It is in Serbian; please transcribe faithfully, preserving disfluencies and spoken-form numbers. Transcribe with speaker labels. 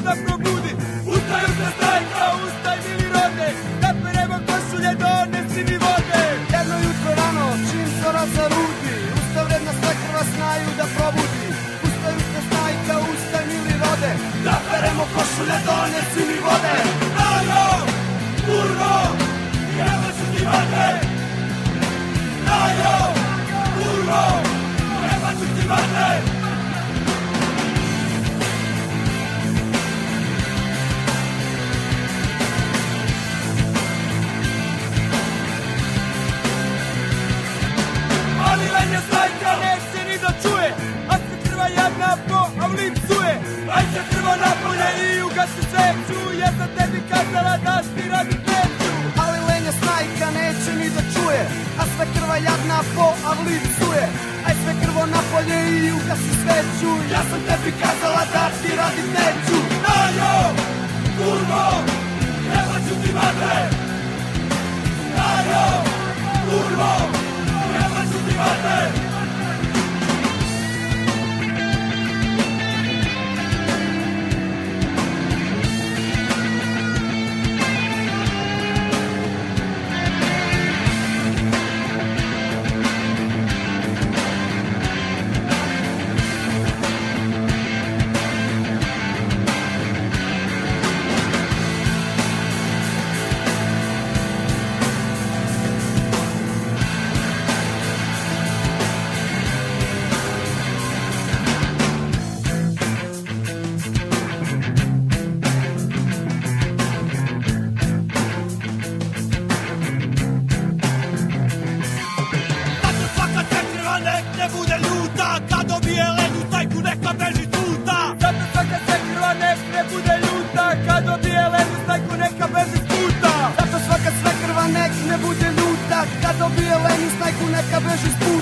Speaker 1: da probudi. Ustaju se stajka, ustaj mili rode, da peremo košulje do one sivi vode.
Speaker 2: Jedno jutro rano, čim zora zarudi, usta vredna sve krva znaju da probudi. Ustaju se stajka, ustaj mili rode,
Speaker 1: da peremo košulje do one sivi vode. Stajo, kurvo, jebaću ti vate. Stajo, kurvo, jebaću ti vate. Ali lenja stajka neće ni da čuje, a se krva jadna po avlin psuje. Aj se krva napolje i ugasi sveću, jer sam tebi kazala da ti radi peću.
Speaker 2: Ali lenja stajka neće ni da čuje, a sve krva jadna po avlin psuje. Aj sve krvo napolje i ugasi sveću,
Speaker 1: ja sam tebi kazala da ti radi peću. Stajo, kurvo, jebaću ti vatre. Stajo, kurvo, jebaću ti vatre.
Speaker 2: Kad dobije lenju snajku neka beži s puta.